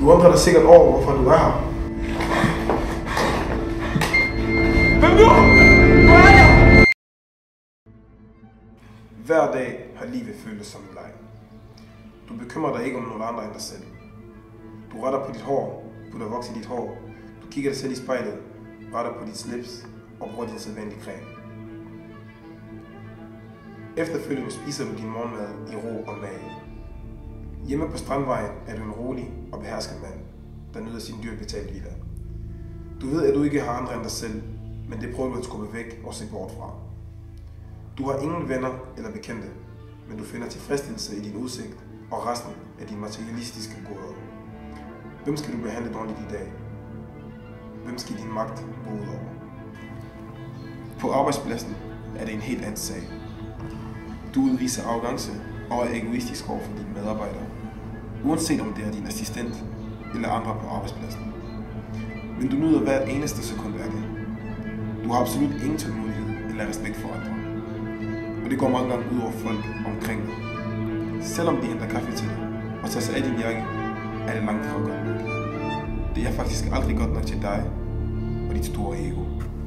Du undrer dig sikkert over, hvorfor du er her. Hvem nu? Hvor er jeg? Hver dag har livet føltes som en leg. Du bekymrer dig ikke om nogen andre end dig selv. Du retter på dit hår, putter voks i dit hår. Du kigger dig selv i spejlet, retter på dit slips og bruger din sædvanlige creme. Efterfølgende spiser du din morgenmad i ro og mage. Hjemme på Strandvejen er du en rolig og behersket mand, der nyder sin dyrt betalt hvile. Du ved, at du ikke har andre end dig selv, men det prøver du at skubbe væk og se bort fra. Du har ingen venner eller bekendte, men du finder tilfredsstillelse i din udsigt og resten af dine materialistiske goder. Hvem skal du behandle dårligt i dag? Hvem skal din magt gå ud over? På arbejdspladsen er det en helt anden sag. Du udviser arrogance og er egoistisk over for dine medarbejdere, uanset om det er din assistent eller andre på arbejdspladsen. Men du nyder hvert eneste sekund af det. Du har absolut ingen tålmodighed eller respekt for andre. Og det går mange gange ud over folk omkring dig. Selvom de henter kaffe til dig og tager sig af din jakke, er det langt fra godt nok. Det er faktisk aldrig godt nok til dig og dit store ego.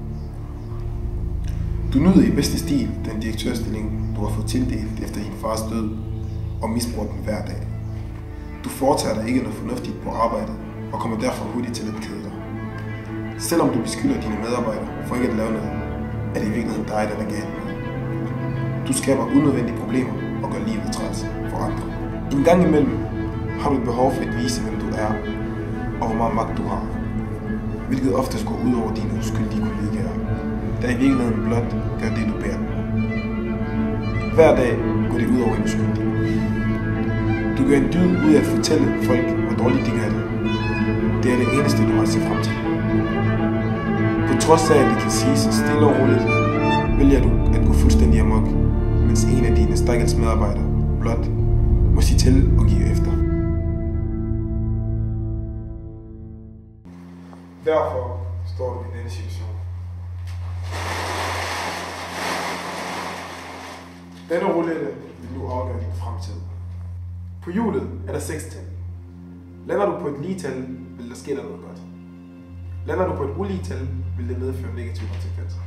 Du nyder i bedste stil den direktørstilling, du har fået tildelt efter din fars død, og misbruger den hver dag. Du foretager dig ikke noget fornuftigt på arbejdet, og kommer derfor hurtigt til at kede dig. Selvom du beskylder dine medarbejdere for ikke at lave noget, er det i virkeligheden dig, der er galt med. Du skaber unødvendige problemer og gør livet træls for andre. En gang imellem har du et behov for at vise, hvem du er, og hvor meget magt du har, hvilket oftest går ud over dine uskyldige kollegaer, der i virkeligheden blot gør det, du bærer dem. Hver dag går det ud over en uskyldig. Du gør en dyd ud af at fortælle folk, hvor dårligt de gør det. Det er det eneste, du har at se frem til. På trods af, at det kan siges stille og roligt, vælger du at gå fuldstændig amok, mens en af dine stakkels medarbejdere blot må sige til og give efter. Derfor står du i denne situation. Denne roulette vil nu afgøre din fremtid. På hjulet er der 6 tal. Lander du på et lige tal, vil der ske der noget godt. Lander du på et ulige tal, vil det medføre negative konsekvenser.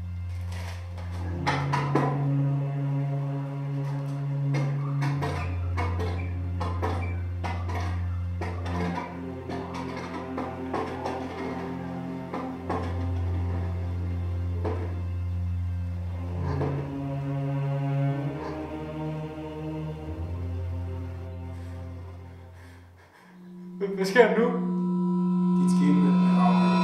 Hvad sker der nu? Dit skæbne er afgjort.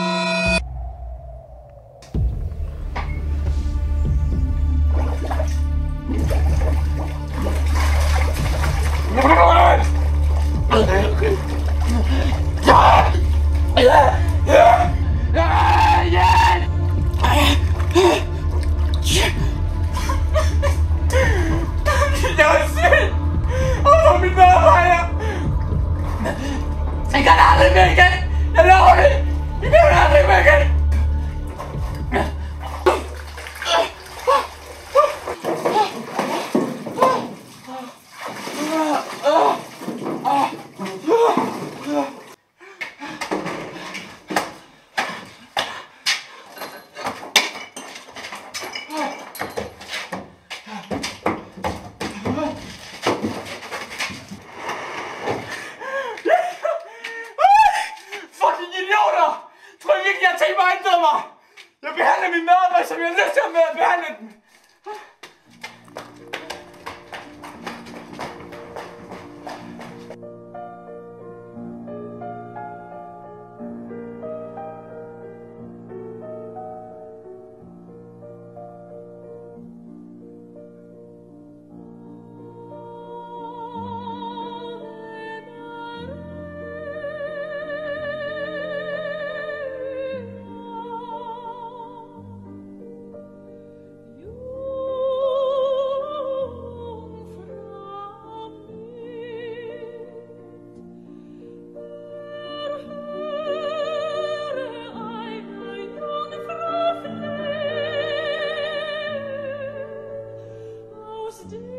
Jeg er syg! Og min medarbejder! Jeg kan aldrig mere igen! Jeg lover det! Jeg kan aldrig mere igen! Jeg behandler mine medarbejdere, som jeg har lyst til at behandle dem. Still